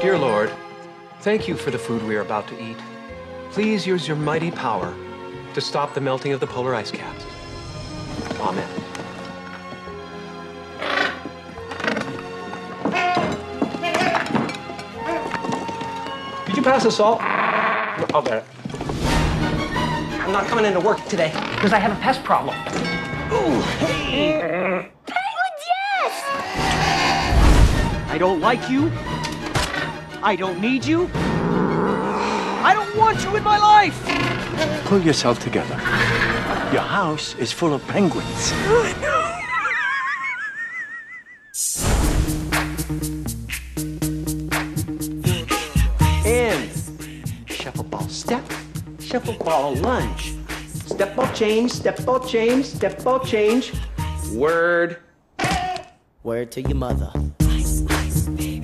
Dear Lord, thank you for the food we are about to eat. Please use your mighty power to stop the melting of the polar ice caps. Amen. Did you pass the salt? I'll get it. I'm not coming into work today because I have a pest problem. Ooh, hey! Penguins, yes! I don't like you. I don't need you. I don't want you in my life! Pull yourself together. Your house is full of penguins. And shuffle ball step, shuffle ball lunge. Step ball change, step ball change, step ball change. Word. Word to your mother. Ice, ice, baby.